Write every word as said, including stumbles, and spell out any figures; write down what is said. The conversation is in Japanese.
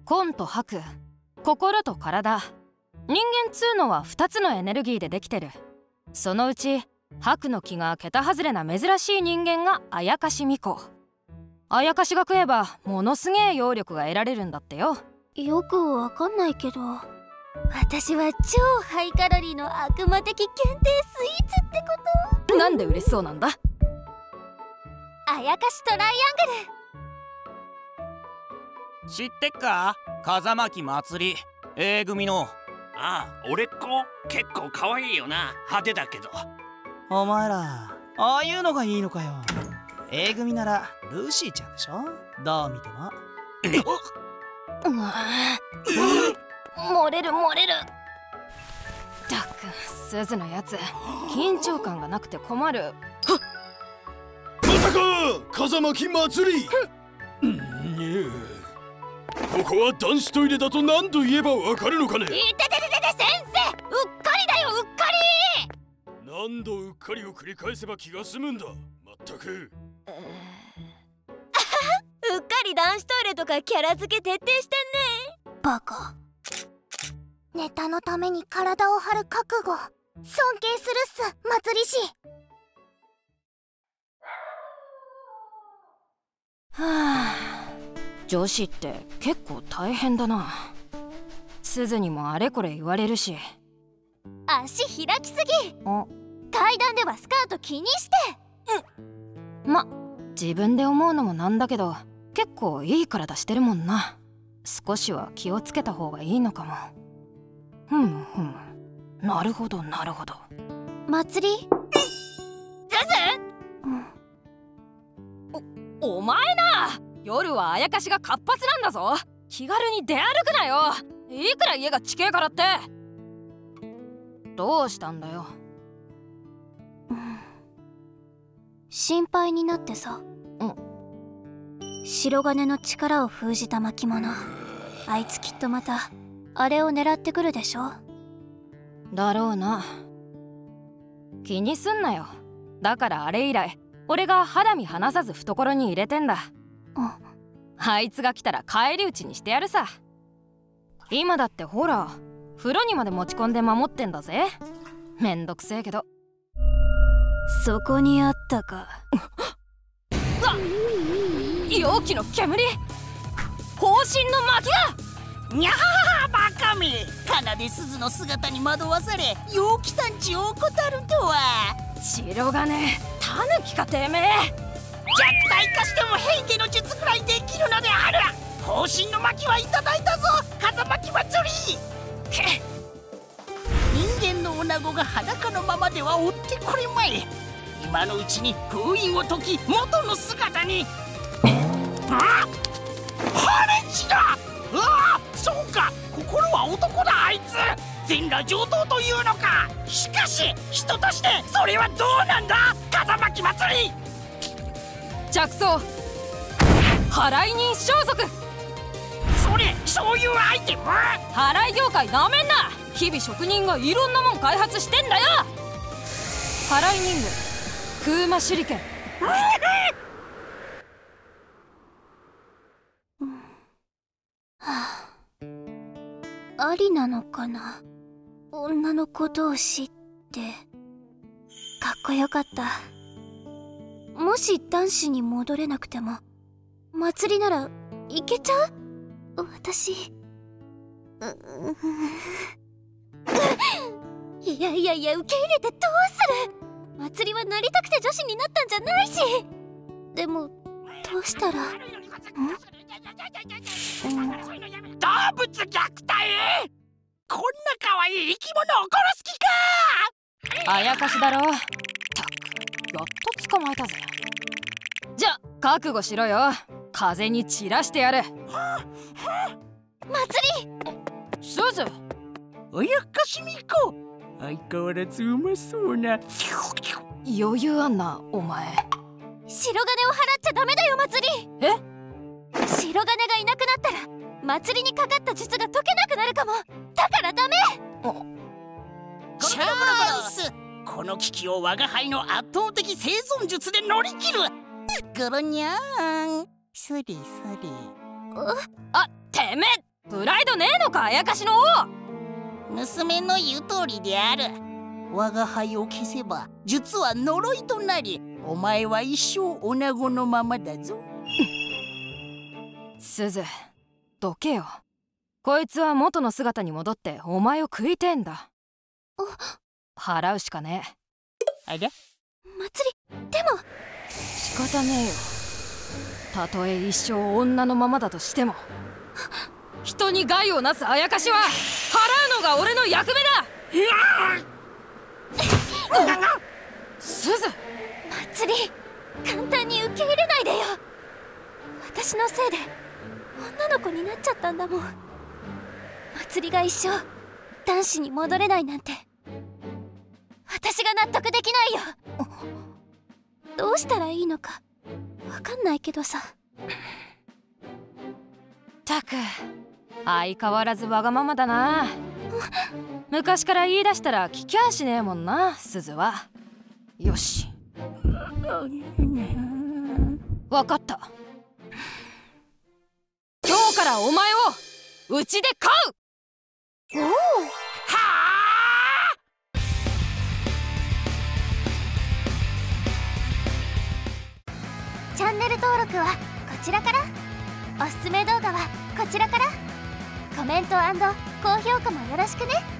根と白、心と体。人間っつうのはふたつのエネルギーでできてる。そのうち白の気が桁外れな珍しい人間があやかし巫女。あやかしが食えばものすげえ揚力が得られるんだってよ。 よくわかんないけど、私は超ハイカロリーの悪魔的限定スイーツってこと？ なんで嬉しそうなんだ？ あやかしトライアングル。 知ってっか？風巻祭り A 組の。 ああ、俺っ子結構可愛いよな。派手だけど。 お前らああいうのがいいのかよ。 A 組ならルーシーちゃんでしょ、どう見ても。 うわ漏れる漏れる。ったくすずのやつ緊張感がなくて困る。はっ、 まさか風巻祭り。ここは男子トイレだと何度言えばわかるのかね。 いててててて先生、うっかりだよ、うっかり。 何度うっかりを繰り返せば気が済むんだ。まったく。 うっかり男子トイレとかキャラ付け徹底してんね。バカ。ネタのために体を張る覚悟、尊敬するっす、祭り師。 はあ、女子って結構大変だな。すずにもあれこれ言われるし。 足開きすぎ。 あ、 階段ではスカート気にして。 うん、ま、自分で思うのもなんだけど結構いい体してるもんな。少しは気をつけた方がいいのかも。ふむふむ、なるほどなるほど。 祭り？ズズ？ お、お前な、夜はあやかしが活発なんだぞ。気軽に出歩くなよ。いくら家が近えからって。どうしたんだよ。 うん、心配になってさ。 うん。 白金の力を封じた巻物、あいつきっとまたあれを狙ってくるでしょ。 だろうな。気にすんなよ。だからあれ以来俺が肌身離さず懐に入れてんだ。 あ、 あいつが来たら返り討ちにしてやるさ。今だってほら風呂にまで持ち込んで守ってんだぜ。めんどくせえけど。 そこにあったか。 うわっ、容器の煙、方針の巻だ。 にゃはは、バカめ。かなですずの姿に惑わされ陽気探知を怠るとは。 白金タヌキかてめえ。 弱体化しても変化の術くらいできるのである。方針の巻はいただいたぞ、風巻祭り。け人間の女子が裸のままでは追ってくれまい。今のうちに封印を解き元の姿に。あっ、ハレンチだ。うわ、そうか、心は男だ。あいつ全裸上等というのか。しかし人としてそれはどうなんだ、風巻祭り。 着想、払い人装束。 それ、そういうアイテム？ 払い業界なめんな。日々職人がいろんなもん開発してんだよ。払い人具空魔手裏剣。 はあ、ありなのかな、女の子同士って。かっこよかった。もし男子に戻れなくても祭りならいけちゃう。私、うういやいやいや、受け入れてどうする。祭りはなりたくて女子になったんじゃないし。でもどうしたら。ん？ 動物虐待？こんな可愛い生き物を殺す気か。 あやかしだろ。たく、やっと捕まえたぜ。じゃ、覚悟しろよ。風に散らしてやる。 祭り。 すず、 おやかしみこ、相変わらずうまそうな。 余裕あんなお前。 白金を払っちゃダメだよ、祭り。 え？ 白金がいなくなったら祭りにかかった術が解けなくなるかも。だからダメ。 チャンス。この危機を我が輩の圧倒的生存術で乗り切る。ゴロニャーン、それそれ。 あ、てめえプライドねえのか、あやかしの王。 娘の言う通りである。我が輩を消せば術は呪いとなり、お前は一生女子のままだぞ。 すず、どけよ。こいつは元の姿に戻ってお前を食いてえんだ。払うしかねえ。 あれ、 祭り、でも仕方ねえよ。たとえ一生女のままだとしても、人に害をなすあやかしは払うのが俺の役目だ。すず、 祭り、簡単に受け入れないでよ。私のせいで女の子になっちゃったんだもん。祭りが一生男子に戻れないなんて私が納得できないよ。どうしたらいいのかわかんないけどさ。 たく、相変わらずわがままだな。昔から言い出したら聞きゃしねえもんな、すずは。よし、わかった。今日からお前をうちで飼う。 おお、はあ。 チャンネル登録はこちらから、おすすめ動画はこちらから、コメント&高評価もよろしくね。